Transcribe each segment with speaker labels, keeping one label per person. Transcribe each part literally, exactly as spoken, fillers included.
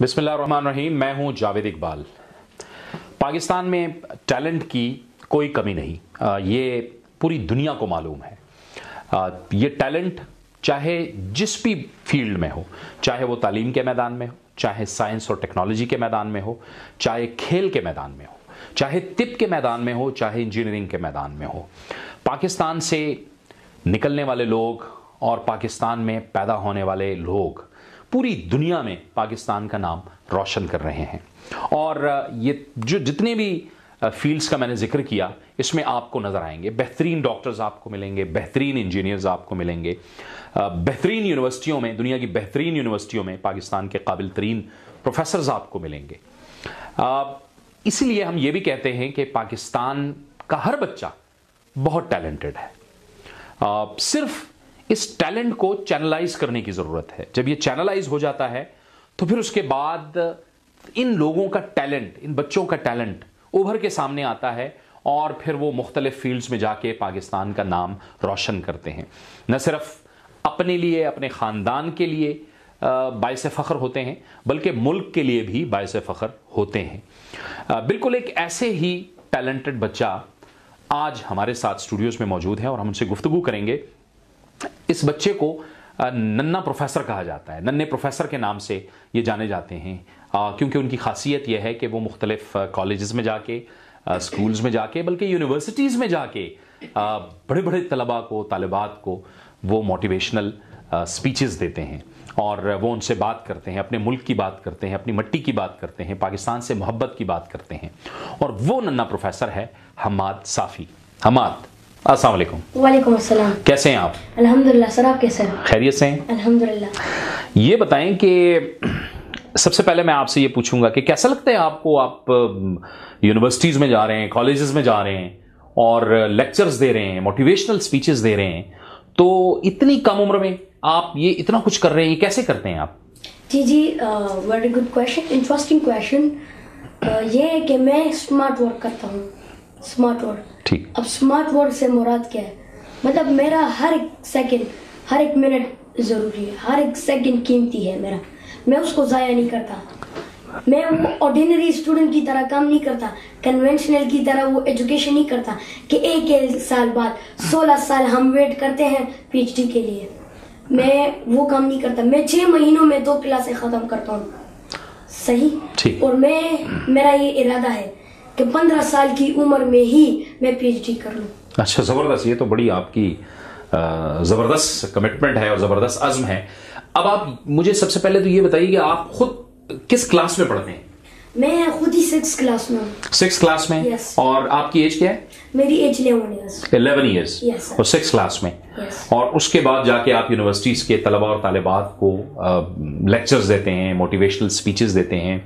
Speaker 1: बिस्मिल्लाहिर्रहमानिर्रहीम। मैं हूं जावेद इकबाल। पाकिस्तान में टैलेंट की कोई कमी नहीं, ये पूरी दुनिया को मालूम है। ये टैलेंट चाहे जिस भी फील्ड में हो, चाहे वो तालीम के मैदान में हो, चाहे साइंस और टेक्नोलॉजी के मैदान में हो, चाहे खेल के मैदान में हो, चाहे तिब के मैदान में हो, चाहे इंजीनियरिंग के मैदान में हो, पाकिस्तान से निकलने वाले लोग और पाकिस्तान में पैदा होने वाले लोग पूरी दुनिया में पाकिस्तान का नाम रोशन कर रहे हैं। और ये जो जितने भी फील्ड्स का मैंने जिक्र किया, इसमें आपको नज़र आएंगे बेहतरीन डॉक्टर्स आपको मिलेंगे, बेहतरीन इंजीनियर्स आपको मिलेंगे, बेहतरीन यूनिवर्सिटियों में, दुनिया की बेहतरीन यूनिवर्सिटियों में पाकिस्तान के काबिल तरीन प्रोफेसर्स आपको मिलेंगे। इसलिए हम ये भी कहते हैं कि पाकिस्तान का हर बच्चा बहुत टैलेंटेड है। सिर्फ इस टैलेंट को चैनलाइज करने की ज़रूरत है। जब ये चैनलाइज हो जाता है तो फिर उसके बाद इन लोगों का टैलेंट, इन बच्चों का टैलेंट उभर के सामने आता है और फिर वो मुख्तलिफ फील्ड्स में जाके पाकिस्तान का नाम रोशन करते हैं। न सिर्फ अपने लिए, अपने ख़ानदान के लिए बाइस फ़ख्र होते हैं, बल्कि मुल्क के लिए भी बाइस फ़ख्र होते हैं। बिल्कुल एक ऐसे ही टैलेंटेड बच्चा आज हमारे साथ स्टूडियोज़ में मौजूद है और हम उनसे गुफ्तगू करेंगे। इस बच्चे को नन्ना प्रोफेसर कहा जाता है। नन्हे प्रोफेसर के नाम से ये जाने जाते हैं क्योंकि उनकी खासियत यह है कि वो मुख्तलिफ कॉलेजेस में जाके, स्कूल्स में जाके, बल्कि यूनिवर्सिटीज़ में जाके बड़े बड़े तलबा को, तालिबात को वो मोटिवेशनल स्पीचेस देते हैं और वो उनसे बात करते हैं, अपने मुल्क की बात करते हैं, अपनी मिट्टी की बात करते हैं, पाकिस्तान से मोहब्बत की बात करते हैं। और वो नन्ना प्रोफेसर है हम्माद साफ़ी। हम्माद, अस्सलाम वालेकुम।
Speaker 2: वालेकुम अस्सलाम।
Speaker 1: कैसे हैं आप?
Speaker 2: अल्हम्दुलिल्लाह सर, आप कैसे हैं?
Speaker 1: खैरियत से हैं?
Speaker 2: अल्हम्दुलिल्लाह।
Speaker 1: ये बताएं कि सबसे पहले मैं आपसे ये पूछूंगा कि कैसा लगता है आपको, आप यूनिवर्सिटीज़ में जा रहे हैं, कॉलेजेस में जा रहे हैं और लेक्चर्स दे रहे हैं, मोटिवेशनल स्पीचेस दे रहे हैं, तो इतनी कम उम्र में आप ये इतना कुछ कर रहे हैं, कैसे करते हैं आप?
Speaker 2: जी जी, very good question, interesting question. ये है कि मैं स्मार्ट वर्क करता हूँ। स्मार्ट वर्क,
Speaker 1: ठीक।
Speaker 2: अब स्मार्ट वर्क से मुराद क्या है? मतलब मेरा हर एक सेकंड, हर एक मिनट ज़रूरी है, हर एक सेकंड कीमती है मेरा, मैं उसको ज़ाया नहीं करता। मैं वो ऑर्डिनरी स्टूडेंट की तरह काम नहीं करता, कन्वेंशनल की तरह वो एजुकेशन नहीं करता कि एक एक साल बाद सोलह साल हम वेट करते हैं पीएचडी के लिए। मैं वो काम नहीं करता। मैं छः महीनों में दो क्लासें ख़त्म करता हूँ, सही। और मैं, मेरा ये इरादा है कि पंद्रह साल की उम्र में ही मैं पीएचडी कर लूँ।
Speaker 1: अच्छा, ज़बरदस्त। ये तो बड़ी आपकी ज़बरदस्त कमिटमेंट है और ज़बरदस्त अज़्म है। अब आप मुझे सबसे पहले तो ये बताइए कि आप खुद किस क्लास में पढ़ते हैं?
Speaker 2: मैं खुद ही सिक्स क्लास में हूँ।
Speaker 1: सिक्स क्लास में?
Speaker 2: yes.
Speaker 1: और आपकी एज क्या है?
Speaker 2: मेरी age eleven years.
Speaker 1: Eleven years
Speaker 2: yes,
Speaker 1: और सिक्स क्लास में।
Speaker 2: yes.
Speaker 1: और उसके बाद जाके आप यूनिवर्सिटीज के तलबा और तालिबात को लेक्चर्स देते हैं, मोटिवेशनल स्पीचेस देते हैं।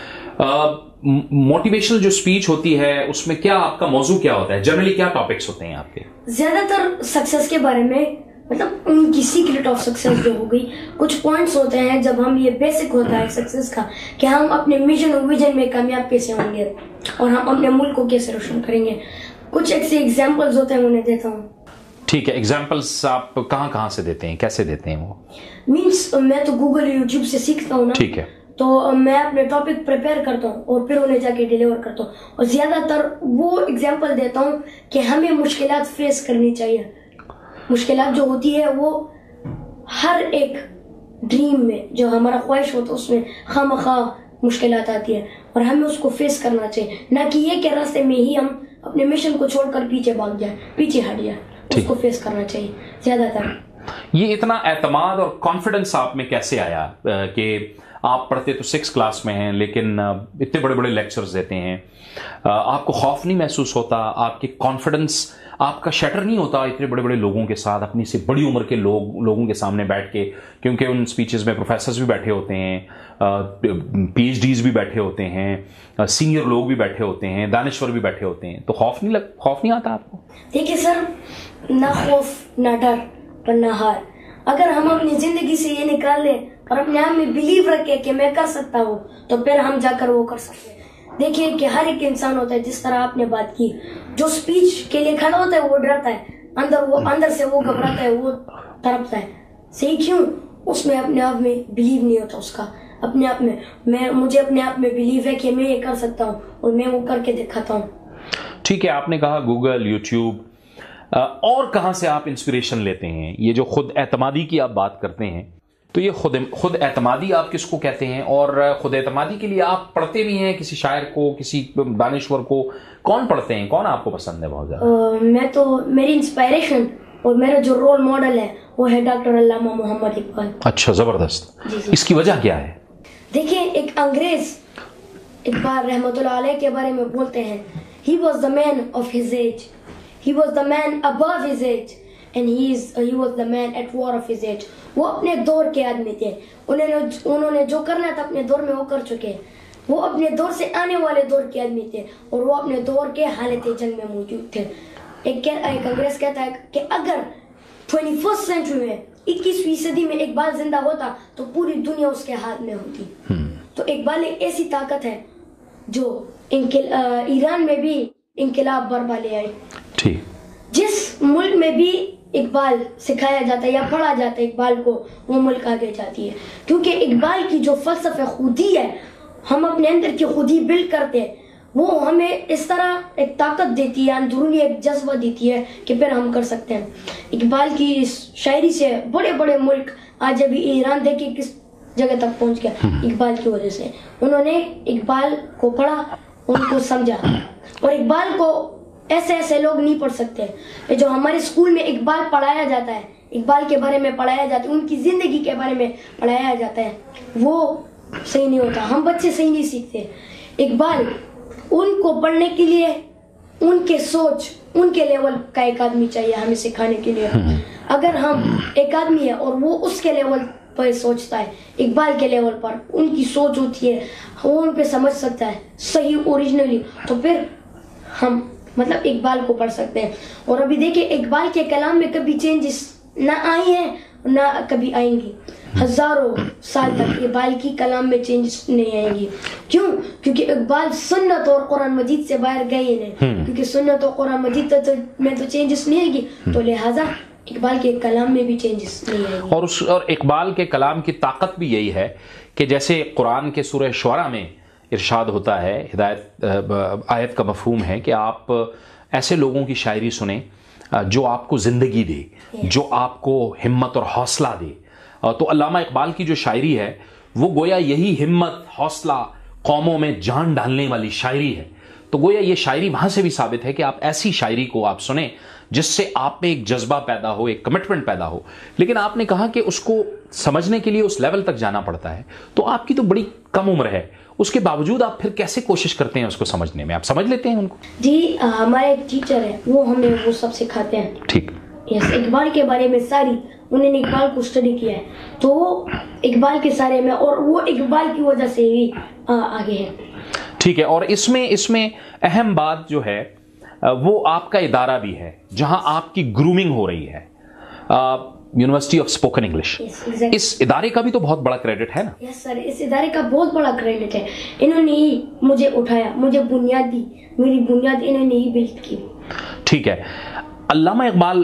Speaker 1: मोटिवेशनल जो स्पीच होती है उसमें क्या आपका मौजू क्या होता है? जनरली क्या टॉपिक्स होते हैं आपके?
Speaker 2: ज्यादातर सक्सेस के बारे में, मतलब उनकी सीक्रेट ऑफ सक्सेस जो हो गई, कुछ पॉइंट्स होते हैं जब हम, ये बेसिक होता है सक्सेस का कि हम अपने मिशन और विजन में कामयाब कैसे होंगे और हम अपने मुल्क को कैसे रोशन करेंगे। कुछ ऐसे एग्जांपल्स होते हैं, उन्हें देता हूँ।
Speaker 1: ठीक है, एग्जांपल्स आप कहाँ कहाँ से देते हैं, कैसे देते हैं वो?
Speaker 2: मीन्स मैं तो गूगल, यूट्यूब से सीखता हूँ ना।
Speaker 1: ठीक है।
Speaker 2: तो मैं अपने टॉपिक प्रिपेयर करता हूँ और फिर उन्हें जाके डिलीवर करता हूँ और ज्यादातर वो एग्जांपल देता हूँ कि हमें मुश्किलात फेस करनी चाहिए। मुश्किलात जो होती है वो हर एक ड्रीम में, जो हमारा ख्वाहिश होता है उसमें खामखा मुश्किलात आती है और हमें उसको फेस करना चाहिए, ना कि ये कि रास्ते में ही हम अपने मिशन को छोड़कर पीछे भाग जाए, पीछे हट जाए। उसको फेस करना चाहिए ज्यादातर।
Speaker 1: ये इतना एतमाद और कॉन्फिडेंस आप में कैसे आया कि आप पढ़ते तो सिक्स क्लास में हैं लेकिन इतने बड़े बड़े लेक्चर्स देते हैं, आपको खौफ नहीं महसूस होता? आपके कॉन्फिडेंस, आपका शटर नहीं होता इतने बड़े बड़े लोगों के साथ, अपनी से बड़ी उम्र के लोग लोगों के सामने बैठ के? क्योंकि उन स्पीचेस में प्रोफेसर्स भी बैठे होते हैं, पीएचडीज भी बैठे होते हैं, सीनियर लोग भी बैठे होते हैं, दानिश्वर भी बैठे होते हैं, तो खौफ नहीं लग खौफ नहीं आता आपको?
Speaker 2: देखिए सर, ना खौफ ना डर पर ना हार। अगर हम अपनी जिंदगी से ये निकाल लें और अपने आप में बिलीव रखे कि मैं कर सकता हूँ, तो फिर हम जाकर वो कर सकते हैं। देखिए कि हर एक इंसान होता है, जिस तरह आपने बात की, जो स्पीच के लिए खड़ा होता है वो डरता है, अंदर वो अंदर से वो घबराता है, वो तड़पता है। सही क्यों? उसमें अपने आप में बिलीव नहीं होता उसका। اپنے آپ میں میں مجھے اپنے آپ میں بلیو ہے کہ میں یہ کر سکتا ہوں اور میں وہ کر کے دکھاتا ہوں.
Speaker 1: ٹھیک ہے, آپ نے کہا گوگل, یوٹیوب, اور کہاں سے آپ انسپریشن لیتے ہیں؟ یہ جو خود اعتمادی کی آپ بات کرتے ہیں تو یہ خود خود اعتمادی آپ کس کو کہتے ہیں؟ اور خود اعتمادی کے لیے آپ پڑھتے بھی ہیں کسی شاعر کو, کسی دانشور کو؟ کون پڑھتے ہیں, کون آپ کو پسند ہے بہت زیادہ؟
Speaker 2: میں تو میری انسپائریشن اور میرا جو رول ماڈل ہے وہ ہے ڈاکٹر علامہ محمد اقبال.
Speaker 1: اچھا, زبردست.
Speaker 2: جی جی.
Speaker 1: اس کی وجہ کیا ہے؟
Speaker 2: دیکھیں, ایک انگریز اقبال رحمۃ اللہ علیہ کے بارے میں بولتے ہیں, he was the man of his age, he was the man above his age, and he is he was the man at war of his age. وہ اپنے دور کے آدمی تھے, انہوں نے انہوں نے جو کرنا تھا اپنے دور میں وہ کر چکے. وہ اپنے دور سے آنے والے دور کے آدمی تھے اور وہ اپنے دور کے حالت جنگ میں موجود تھے. ایک ایک انگریز کہتا ہے کہ اگر ٹوینٹی فرسٹ سینچری میں اکیسویں صدی میں اقبال زندہ ہوتا تو پوری دنیا اس کے ہاتھ میں ہوتی. تو اقبال ایک ایسی طاقت ہے جو ایران میں بھی انقلاب برپا لے آئی. جس ملک میں بھی اقبال سکھایا جاتا ہے یا پڑھا جاتا ہے اقبال کو, وہ ملک آگے جاتی ہے. کیونکہ اقبال کی جو فلسفہ خودی ہے, ہم اپنے اندر کی خودی بلڈ کرتے ہیں, وہ ہمیں اس طرح ایک طاقت دیتی ہے, اندرونی ایک جذبہ دیتی ہے کہ پھر ہم کر سکتے ہیں. اقبال کی اس شاعری سے بڑے بڑے ملک, آج ابھی ایران دیکھیں کس جگہ تک پہنچ گیا اقبال کی وجہ سے. انہوں نے اقبال کو پڑھا, ان کو سمجھا, اور اقبال کو ایسے ایسے لوگ نہیں پڑھ سکتے. جو ہمارے اسکول میں اقبال پڑھایا جاتا ہے, اقبال کے بارے میں پڑھایا جاتا ہے, ان کی زندگی کے بارے میں پڑھایا جاتا ہے, وہ صحیح نہیں ہوتا. ہم بچے صحیح نہیں سیکھتے. اقبال ان کو پڑھنے کے لیے ان کے سوچ, ان کے لیول کا ایک آدمی چاہیے ہمیں سکھانے کے لیے. اگر ہم ایک آدمی ہے اور وہ اس کے لیول پر سوچتا ہے, اقبال کے لیول پر ان کی سوچ ہوتی ہے, وہ ان پہ سمجھ سکتا ہے صحیح اوریجنلی, تو پھر ہم مطلب اقبال کو پڑھ سکتے ہیں. اور ابھی دیکھیں اقبال کے کلام میں کبھی چینجز نہ آئی ہیں نہ کبھی آئیں گی. ہزاروں سال تک اقبال کی کلام میں چینجز نہیں آئیں گی. کیوں؟ کیونکہ اقبال سنت اور قرآن مجید سے باہر گئے نہیں, کیونکہ سنت اور قرآن مجید میں تو چینجز نہیں آئے گی, تو لہٰذا اقبال کے کلام میں بھی چینجز نہیں آئیں گی.
Speaker 1: اور اس اور اقبال کے کلام کی طاقت بھی یہی ہے کہ جیسے قرآن کے سورہ شعراء میں ارشاد ہوتا ہے, ہدایت آیت کا مفہوم ہے کہ آپ ایسے لوگوں کی شاعری سنیں جو آپ کو زندگی دے, جو آپ کو ہمت اور حوصلہ دے. تو علامہ اقبال کی جو شاعری ہے وہ گویا یہی ہمت, حوصلہ, قوموں میں جان ڈالنے والی شاعری ہے. تو گویا یہ شاعری وہاں سے بھی ثابت ہے کہ آپ ایسی شاعری کو آپ سنیں جس سے آپ میں ایک جذبہ پیدا ہو, ایک کمٹمنٹ پیدا ہو. لیکن آپ نے کہا کہ اس کو سمجھنے کے لیے اس لیول تک جانا پڑتا ہے, تو آپ کی تو بڑی کم عمر ہے, اس کے باوجود آپ پھر کیسے کوشش کرتے ہیں اس کو سمجھنے میں؟ آپ سمجھ لیتے ہیں ان کو؟
Speaker 2: جی, ہمارے ایک ٹیچر ہے, وہ ہمیں وہ سب سکھاتے ہیں.
Speaker 1: ٹھیک.
Speaker 2: یس, اقبال کے بارے میں ساری انہوں نے اقبال کو اسٹڈی کیا ہے, تو وہ اقبال کے سارے میں, اور وہ اقبال کی وجہ سے ہی آگے ہے.
Speaker 1: ٹھیک ہے. اور اس میں اس میں اہم بات جو ہے وہ آپ کا ادارہ بھی ہے جہاں آپ کی گرومنگ ہو رہی ہے, یونیورسٹی آف اسپوکن انگلش. اس ادارے کا بھی تو بہت بڑا کریڈٹ ہے نا؟
Speaker 2: یس سر, اس ادارے کا بہت بڑا کریڈٹ ہے. انہوں نے ہی مجھے اٹھایا, مجھے بنیاد دی, میری بنیاد انہوں نے ہی بلڈ کی.
Speaker 1: ٹھیک ہے. علامہ اقبال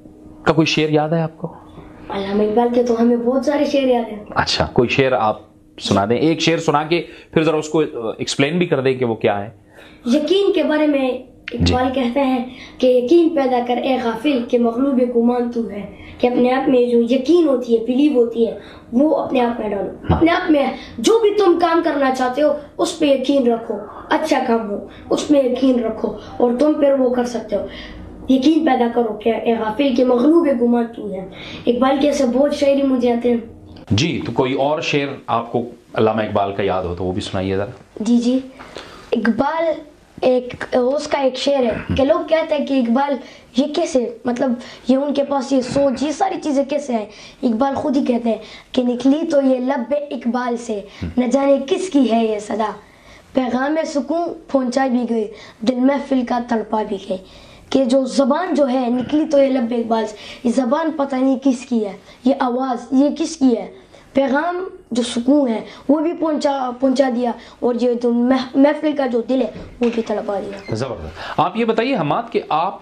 Speaker 1: کا کوئی شعر یاد ہے آپ کو؟
Speaker 2: علامہ اقبال کے تو ہمیں بہت سارے شعر یاد ہیں.
Speaker 1: اچھا, کوئی شعر آپ سنا دیں, ایک شعر سنا کے پھر ذرا اس کو ایکسپلین بھی کر دیں کہ وہ کیا ہے.
Speaker 2: یقین کے بارے میں اقبال کہتے ہیں کہ یقین پیدا کر اے غافل کہ مغلوب گمان تو ہے, کہ اپنے آپ میں جو یقین ہوتی ہے, بلیو ہوتی ہے, وہ اپنے آپ میں ڈالو. اپنے آپ میں جو بھی تم کام کرنا چاہتے ہو اس پہ یقین رکھو, اچھا کام ہو اس میں یقین رکھو, اور تم پھر وہ کر سکتے ہو. یقین پیدا کرو کہ اے غافل کہ مغلوب گمان تو ہے. اقبال کے ایسے بہت شاعری مجھے آتے ہیں.
Speaker 1: جی, تو کوئی اور شعر آپ کو علامہ اقبال کا یاد ہو تو وہ بھی سنائیے ذرا.
Speaker 2: جی جی, اقبال ایک اس کا ایک شعر ہے کہ لوگ کہتے ہیں کہ اقبال یہ کیسے, مطلب یہ ان کے پاس یہ سوچ, یہ ساری چیزیں کیسے ہیں. اقبال خود ہی کہتے ہیں کہ نکلی تو یہ لب اقبال سے, نہ جانے کس کی ہے یہ صدا, پیغام سکون پہنچا بھی گئی, دل محفل کا تڑپا بھی گئی. کہ جو زبان جو ہے نکلی تو یہ لب اقبال سے, یہ زبان پتہ نہیں کس کی ہے, یہ آواز یہ کس کی ہے, پیغام جو سکون ہے وہ بھی پہنچا پہنچا دیا, اور یہ جو محفل کا جو دل ہے وہ بھی تڑپا دیا.
Speaker 1: زبردست. آپ یہ بتائیے حماد کہ آپ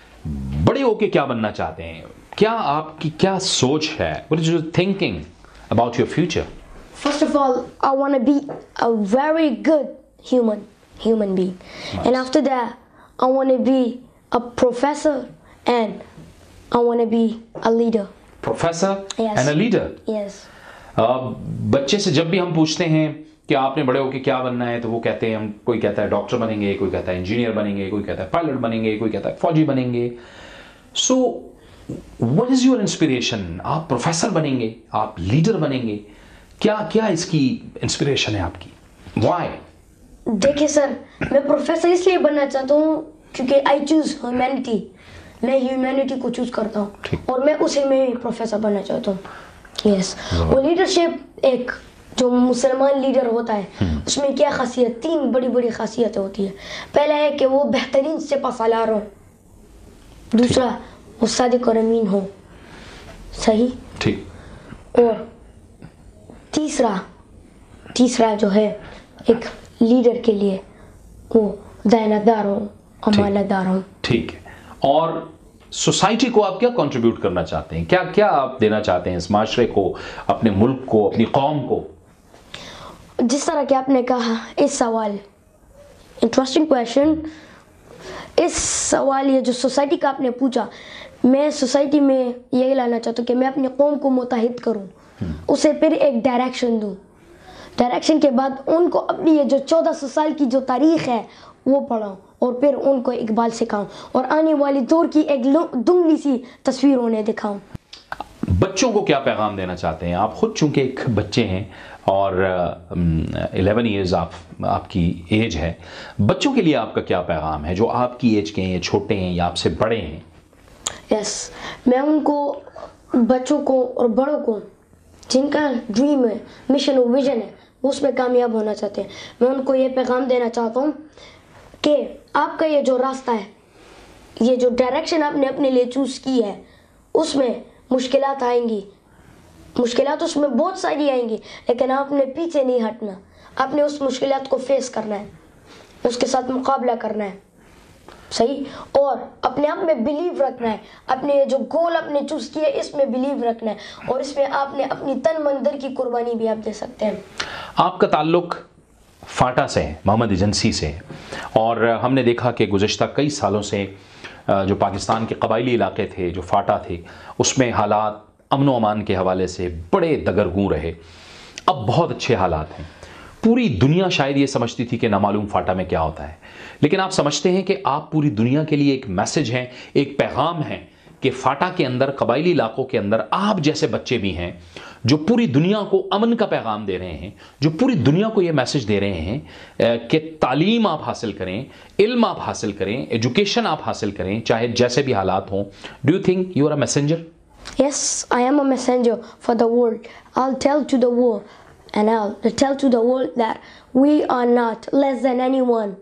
Speaker 1: بڑے ہو کے کیا بننا چاہتے ہیں, کیا آپ کی کیا سوچ ہے, what is your thinking about your future?
Speaker 2: First of all, I want to be a very good human, human being. Nice. And after that, I want to be a professor and I want to be a leader.
Speaker 1: Professor
Speaker 2: yes.
Speaker 1: and a leader.
Speaker 2: Yes.
Speaker 1: uh, बच्चे से जब भी हम पूछते हैं कि आपने बड़े होके क्या बनना है, तो वो कहते हैं, हम कोई कहता है डॉक्टर बनेंगे, कोई कहता है इंजीनियर बनेंगे, कोई कहता है पायलट बनेंगे, कोई कहता है फौजी बनेंगे. So what is your inspiration? आप प्रोफेसर बनेंगे, आप लीडर बनेंगे, क्या क्या इसकी इंस्पिरेशन है आपकी? व्हाई?
Speaker 2: देखिए सर, मैं प्रोफेसर इसलिए बनना चाहता हूँ क्योंकि आई चूज ह्यूमैनिटी. मैं ह्यूमैनिटी को चूज करता हूँ और मैं उसी में प्रोफेसर बनना चाहता हूँ. यस. वो लीडरशिप, एक जो मुसलमान लीडर होता है उसमें क्या खासियत, तीन बड़ी बड़ी खासियतें होती है. पहला है कि वो बेहतरीन सिपहसालार हो, दूसरा वो सादिक और अमीन हो, सही,
Speaker 1: ठीक,
Speaker 2: और तीसरा तीसरा जो है एक लीडर के लिए वो दयानतदार हो, अमानतदार हो.
Speaker 1: ठीक है. और सोसाइटी को आप क्या कंट्रीब्यूट करना चाहते हैं? क्या क्या आप देना चाहते हैं इस माशरे को, अपने मुल्क को, अपनी कौम को?
Speaker 2: जिस तरह कि आपने कहा इस सवाल, इंटरेस्टिंग क्वेश्चन. इस सवाल ये जो सोसाइटी का आपने पूछा, मैं सोसाइटी में ये लाना चाहता हूँ कि मैं अपनी कौम को मुत्तहिद करूँ, उसे फिर एक डायरेक्शन दूँ. डायरेक्शन के बाद उनको अपनी ये जो चौदह सौ साल की जो तारीख है वो पढ़ाऊँ और फिर उनको इकबाल सिखाऊँ और आने वाली दौर की एक दुंगली सी तस्वीर उन्हें दिखाऊँ.
Speaker 1: बच्चों को क्या पैगाम देना चाहते हैं आप? खुद चूंकि एक बच्चे हैं और इलेवन ईयर्स आप आपकी एज है, बच्चों के लिए आपका क्या पैगाम है जो आपकी एज के हैं, छोटे हैं या आपसे बड़े हैं?
Speaker 2: यस, मैं उनको, बच्चों को और बड़ों को जिनका ड्रीम है, मिशन और विजन है, उसमें कामयाब होना चाहते हैं, मैं उनको ये पैगाम देना चाहता हूँ कि आपका ये जो रास्ता है, ये जो डायरेक्शन आपने अपने लिए चूज़ की है, उसमें मुश्किलात आएंगी, मुश्किलात उसमें बहुत सारी आएंगी, लेकिन आपने पीछे नहीं हटना. आपने उस मुश्किलात को फेस करना है, उसके साथ मुकाबला करना है, सही, और अपने आप में बिलीव रखना है. अपने जो गोल आपने चूज किया इसमें बिलीव रखना है और इसमें आपने अपनी तन मन धन की कुर्बानी भी आप दे सकते हैं.
Speaker 1: आपका ताल्लुक फाटा से है, मोहम्मद एजेंसी से है, और हमने देखा कि गुज़श्ता कई सालों से जो पाकिस्तान के कबायली इलाके थे, जो फाटा थे, उसमें हालात अमन व अमान के हवाले से बड़े दगरगूं रहे. अब बहुत अच्छे हालात हैं. पूरी दुनिया शायद ये समझती थी कि नामालूम फाटा में क्या होता है, लेकिन आप समझते हैं कि आप पूरी दुनिया के लिए एक मैसेज हैं, एक पैगाम है कि फाटा के अंदर, कबायली इलाकों के अंदर आप जैसे बच्चे भी हैं जो पूरी दुनिया को अमन का पैगाम दे रहे हैं, जो पूरी दुनिया को ये मैसेज दे रहे हैं कि तालीम आप हासिल करें, इल्म आप हासिल करें, एजुकेशन आप हासिल करें, चाहे जैसे भी हालात हों. Do you think you are a messenger?
Speaker 2: Yes, I am a messenger for the world. I'll tell to the world and I'll tell to the world that we are not less than anyone.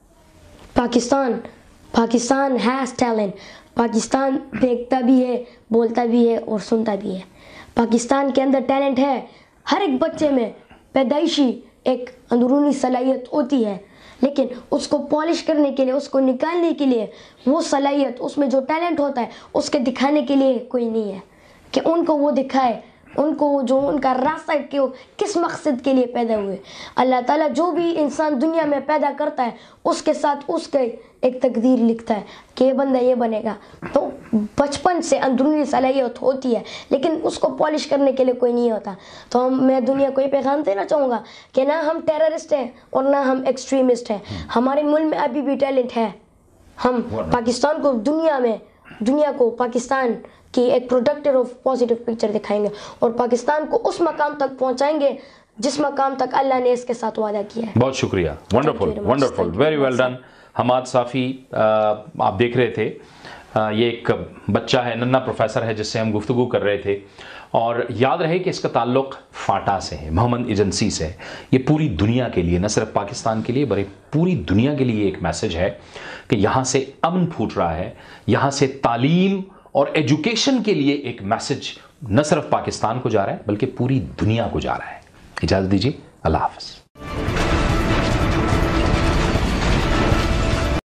Speaker 2: Pakistan, Pakistan has talent. Pakistan देखता भी है, बोलता भी है और सुनता भी है. पाकिस्तान के अंदर टैलेंट है. हर एक बच्चे में पैदाइशी एक अंदरूनी सलाहियत होती है, लेकिन उसको पॉलिश करने के लिए, उसको निकालने के लिए, वो सलाहियत, उसमें जो टैलेंट होता है उसके दिखाने के लिए कोई नहीं है कि उनको वो दिखाए, उनको जो उनका रास्ता है कि वो किस मकसद के लिए पैदा हुए. अल्लाह ताला जो भी इंसान दुनिया में पैदा करता है उसके साथ उसके एक तकदीर लिखता है कि ये बंदा ये बनेगा. तो बचपन से अंदरूनी सलाहियत होती है, लेकिन उसको पॉलिश करने के लिए कोई नहीं होता. तो हम मैं दुनिया को ये पैगाम देना चाहूँगा कि ना हम टेररिस्ट हैं और ना हम एक्सट्रीमिस्ट हैं. हमारे मुल्क में अभी भी टैलेंट है. हम पाकिस्तान को दुनिया में, दुनिया को पाकिस्तान की एक प्रोडक्टर ऑफ पॉजिटिव पिक्चर दिखाएंगे और पाकिस्तान को उस मकाम तक पहुंचाएंगे जिस मकाम तक अल्लाह ने इसके साथ वादा किया है.
Speaker 1: बहुत शुक्रिया. Wonderful, wonderful, very well done. Hammad Safi, आप देख रहे थे, ये एक बच्चा है, नन्ना प्रोफेसर है जिससे हम गुफ्तगू कर रहे थे, और याद रहे कि इसका ताल्लुक़ फाटा से है, मोहम्मद एजेंसी से है. ये पूरी दुनिया के लिए, न सिर्फ पाकिस्तान के लिए बल्कि पूरी दुनिया के लिए एक मैसेज है कि यहाँ से अमन फूट रहा है, यहाँ से तालीम और एजुकेशन के लिए एक मैसेज न सिर्फ पाकिस्तान को जा रहा है बल्कि पूरी दुनिया को जा रहा है. इजाज़त दीजिए. अल्लाह हाफ़िज़.